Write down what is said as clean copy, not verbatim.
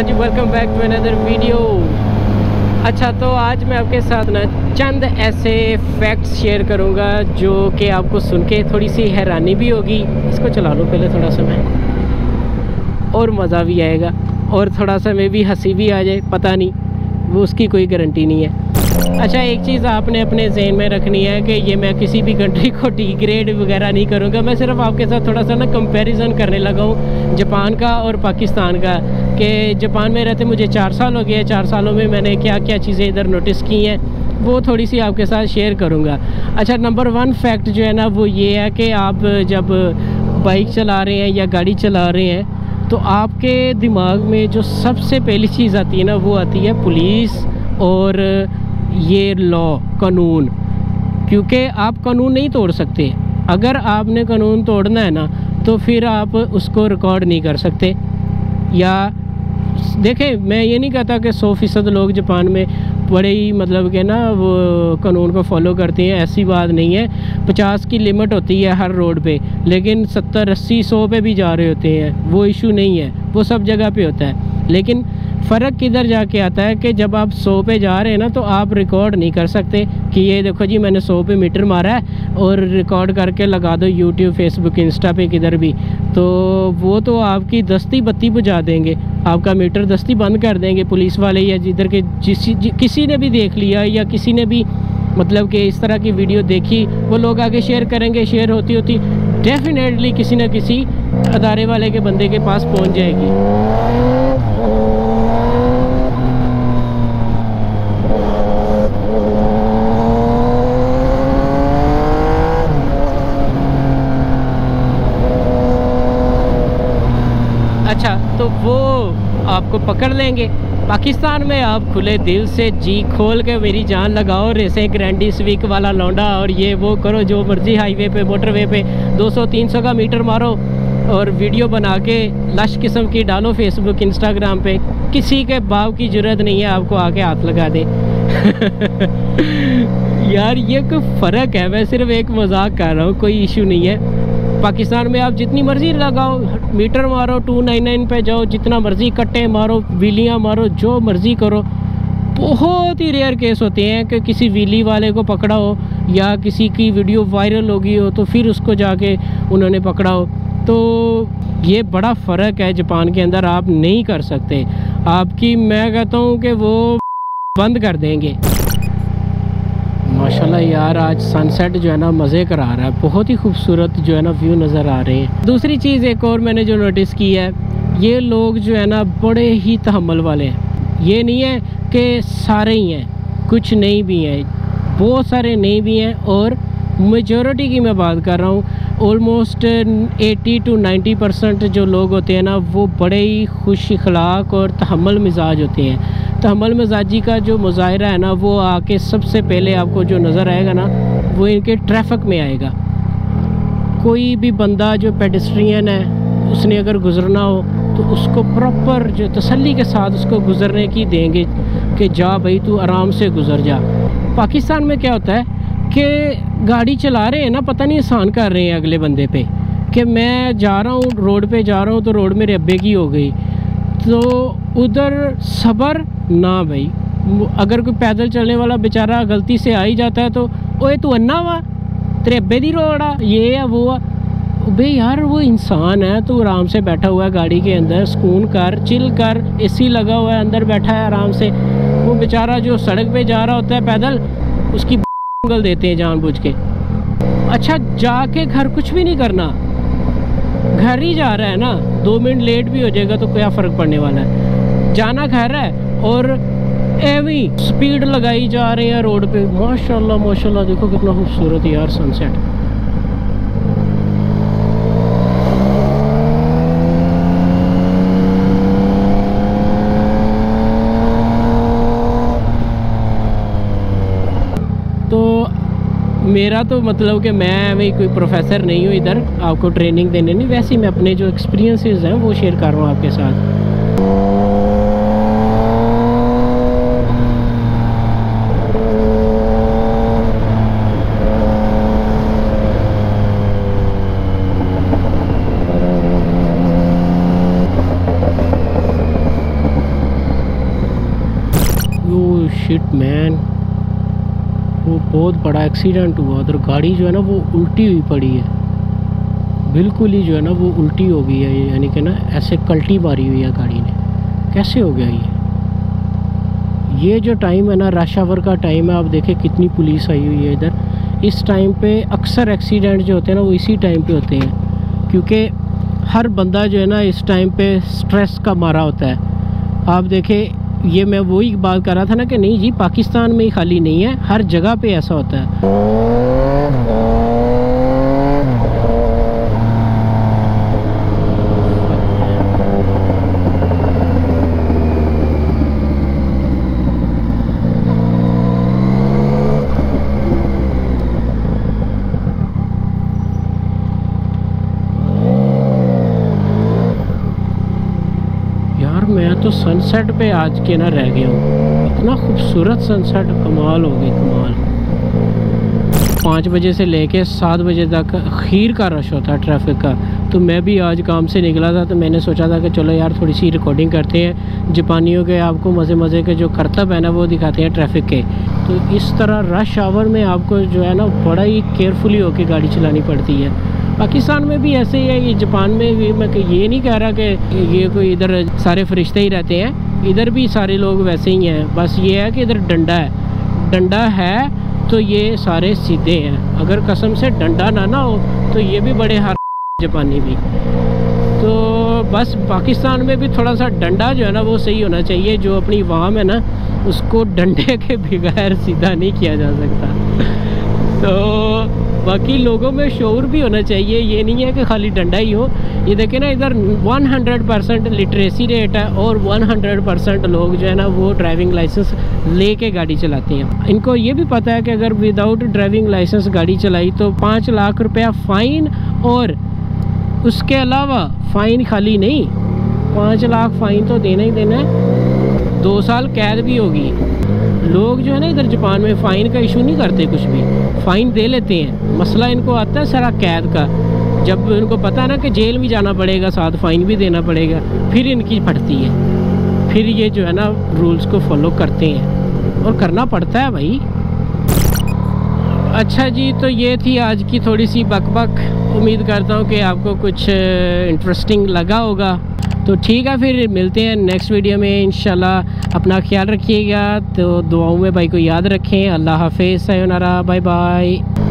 हाँ जी, welcome back to another video. अच्छा, तो आज मैं आपके साथ ना चंद ऐसे फैक्ट्स शेयर करूँगा जो कि आपको सुन के थोड़ी सी हैरानी भी होगी। इसको चला लो पहले थोड़ा सा मैं, और मज़ा भी आएगा और थोड़ा सा में भी हंसी भी आ जाए, पता नहीं, वो उसकी कोई गारंटी नहीं है। अच्छा, एक चीज़ आपने अपने जहन में रखनी है कि ये मैं किसी भी कंट्री को डी ग्रेड वगैरह नहीं करूँगा। मैं सिर्फ आपके साथ थोड़ा सा ना कंपैरिजन करने लगा हूँ जापान का और पाकिस्तान का, कि जापान में रहते मुझे 4 साल हो गए। 4 सालों में मैंने क्या क्या चीज़ें इधर नोटिस की हैं वो थोड़ी सी आपके साथ शेयर करूँगा। अच्छा, नंबर 1 फैक्ट जो है ना वो ये है कि आप जब बाइक चला रहे हैं या गाड़ी चला रहे हैं तो आपके दिमाग में जो सबसे पहली चीज़ आती है ना वो आती है पुलिस और ये लॉ, कानून। क्योंकि आप कानून नहीं तोड़ सकते। अगर आपने कानून तोड़ना है ना तो फिर आप उसको रिकॉर्ड नहीं कर सकते। या देखें, मैं ये नहीं कहता कि 100% लोग जापान में बड़े ही मतलब कि ना वो कानून को फॉलो करते हैं, ऐसी बात नहीं है। 50 की लिमिट होती है हर रोड पे, लेकिन 70, 80, 100 पे भी जा रहे होते हैं, वो इशू नहीं है, वो सब जगह पे होता है। लेकिन फ़र्क किधर जाके आता है कि जब आप 100 पे जा रहे हैं ना तो आप रिकॉर्ड नहीं कर सकते कि ये देखो जी मैंने 100 पे मीटर मारा है और रिकॉर्ड करके लगा दो यूट्यूब, फेसबुक, इंस्टा पे किधर भी। तो वो तो आपकी दस्ती बत्ती बुझा देंगे, आपका मीटर दस्ती बंद कर देंगे पुलिस वाले, या जिधर के किसी ने भी देख लिया या किसी ने भी मतलब कि इस तरह की वीडियो देखी, वो लोग आगे शेयर करेंगे। शेयर होती होती डेफिनेटली किसी न किसी अदारे वाले के बंदे के पास पहुंच जाएगी। अच्छा, तो वो आपको पकड़ लेंगे। पाकिस्तान में आप खुले दिल से जी खोल के मेरी जान लगाओ, रेसें ग्रैंडी स्विक वाला लौंडा और ये वो करो, जो मर्जी हाईवे पे, मोटरवे पे 200-300 का मीटर मारो और वीडियो बना के लश किस्म की डालो फेसबुक, इंस्टाग्राम पे। किसी के बाप की ज़रूरत नहीं है आपको आके हाथ लगा दे। यार ये कोई फ़र्क है, मैं सिर्फ एक मजाक कर रहा हूँ, कोई इशू नहीं है। पाकिस्तान में आप जितनी मर्ज़ी लगाओ, मीटर मारो, 299 पे जाओ, जितना मर्ज़ी कट्टे मारो, व्हीलियाँ मारो, जो मर्ज़ी करो। बहुत ही रेयर केस होते हैं कि किसी व्हीली वाले को पकड़ा हो या किसी की वीडियो वायरल हो गई हो तो फिर उसको जाके उन्होंने पकड़ा हो। तो ये बड़ा फ़र्क है जापान के अंदर, आप नहीं कर सकते। आपकी मैं कहता हूँ कि वो बंद कर देंगे। माशाल्लाह यार, आज सनसेट जो है ना मज़े करा रहा है, बहुत ही खूबसूरत जो है ना व्यू नज़र आ रहे हैं। दूसरी चीज़ एक और मैंने जो नोटिस की है, ये लोग जो है ना बड़े ही तहम्मुल वाले हैं। ये नहीं है कि सारे ही हैं, कुछ नहीं भी हैं, बहुत सारे नहीं भी हैं, और मेजॉरिटी की मैं बात कर रहा हूँ। ऑलमोस्ट 80 to 90% जो लोग होते हैं ना वो बड़े ही खुश अखलाक और तहम्मुल मिजाज होते हैं। तहम्मुल मिजाजी का जो मुजाहिरा है ना वो आके सबसे पहले आपको जो नज़र आएगा ना वो इनके ट्रैफिक में आएगा। कोई भी बंदा जो पेडेस्ट्रियन है उसने अगर गुज़रना हो तो उसको प्रॉपर जो तसल्ली के साथ उसको गुज़रने की देंगे कि जा भाई तू आराम से गुज़र जा। पाकिस्तान में क्या होता है कि गाड़ी चला रहे हैं ना, पता नहीं एहसान कर रहे हैं अगले बंदे पे कि मैं जा रहा हूँ रोड पे जा रहा हूँ तो रोड मेरे अब्बे की हो गई, तो उधर सब्र ना भाई। अगर कोई पैदल चलने वाला बेचारा गलती से आ ही जाता है तो ओए तू अन्ना वा, तेरे अब्बे दी रोड आ, ये है वो आ। भाई यार वो इंसान है, तू आराम से बैठा हुआ है गाड़ी के अंदर, सुकून कर, चिल कर, एसी लगा हुआ है, अंदर बैठा है आराम से। वो बेचारा जो सड़क पे जा रहा होता है पैदल, उसकी उंगल देते हैं जानबूझ के। अच्छा, जाके घर कुछ भी नहीं करना, घर ही जा रहा है ना, 2 मिनट लेट भी हो जाएगा तो क्या फ़र्क पड़ने वाला है। जाना घर है और एवी स्पीड लगाई जा रहे हैं रोड पे। माशाल्लाह माशाल्लाह, देखो कितना खूबसूरत है यार सनसेट। तो मेरा तो मतलब कि मैं भाई कोई प्रोफेसर नहीं हूँ इधर आपको ट्रेनिंग देने, नहीं, वैसे ही मैं अपने जो एक्सपीरियंसेस हैं वो शेयर कर रहा हूँ आपके साथ। शिट मैन, वो बहुत बड़ा एक्सीडेंट हुआ उधर। गाड़ी जो है ना वो उल्टी हुई पड़ी है, बिल्कुल ही जो है ना वो उल्टी हो गई है, यानी कि ना ऐसे कल्टी मारी हुई है गाड़ी ने। कैसे हो गया ये जो टाइम है ना रश आवर का टाइम है, आप देखें कितनी पुलिस आई हुई है इधर। इस टाइम पे अक्सर एक्सीडेंट जो होते हैं ना वो इसी टाइम पे होते हैं, क्योंकि हर बंदा जो है ना इस टाइम पे स्ट्रेस का मारा होता है। आप देखें, ये मैं वही बात कर रहा था ना कि नहीं जी पाकिस्तान में ही खाली नहीं है, हर जगह पे ऐसा होता है। मैं तो सनसेट पे आज के ना रह गया हूँ, इतना खूबसूरत सनसेट, कमाल हो गई कमाल। 5 बजे से लेके 7 बजे तक खीर का रश होता है ट्रैफिक का। तो मैं भी आज काम से निकला था तो मैंने सोचा था कि चलो यार थोड़ी सी रिकॉर्डिंग करते हैं, जापानियों के आपको मज़े मज़े के जो करतब है ना वो दिखाते हैं ट्रैफिक के। तो इस तरह रश आवर में आपको जो है ना बड़ा ही केयरफुली होकर गाड़ी चलानी पड़ती है। पाकिस्तान में भी ऐसे ही है, ये जापान में भी। मैं ये नहीं कह रहा कि ये कोई इधर सारे फरिश्ते ही रहते हैं, इधर भी सारे लोग वैसे ही हैं। बस ये है कि इधर डंडा है तो ये सारे सीधे हैं। अगर कसम से डंडा ना हो तो ये भी बड़े हर जापानी भी। तो बस पाकिस्तान में भी थोड़ा सा डंडा जो है ना वो सही होना चाहिए। जो अपनी वाम है ना उसको डंडे के बगैर सीधा नहीं किया जा सकता। तो बाकी लोगों में शौर भी होना चाहिए, ये नहीं है कि खाली डंडा ही हो। ये देखें ना इधर 100% लिटरेसी रेट है और 100% लोग जो है ना वो ड्राइविंग लाइसेंस लेके गाड़ी चलाते हैं। इनको ये भी पता है कि अगर विदाउट ड्राइविंग लाइसेंस गाड़ी चलाई तो 5 लाख रुपया फ़ाइन, और उसके अलावा फ़ाइन खाली नहीं, 5 लाख फ़ाइन तो देना ही देना है, 2 साल कैद भी होगी। लोग जो है ना इधर जापान में फ़ाइन का इशू नहीं करते, कुछ भी फ़ाइन दे लेते हैं। मसला इनको आता है सारा कैद का। जब इनको पता है ना कि जेल भी जाना पड़ेगा, साथ फ़ाइन भी देना पड़ेगा, फिर इनकी फटती है, फिर ये जो है ना रूल्स को फॉलो करते हैं, और करना पड़ता है भाई। अच्छा जी, तो ये थी आज की थोड़ी सी बकबक। उम्मीद करता हूँ कि आपको कुछ इंटरेस्टिंग लगा होगा। तो ठीक है, फिर मिलते हैं नेक्स्ट वीडियो में इंशाल्लाह। अपना ख्याल रखिएगा, तो दुआओं में भाई को याद रखें। अल्लाह हाफिज़, सायोनारा, बाय बाय।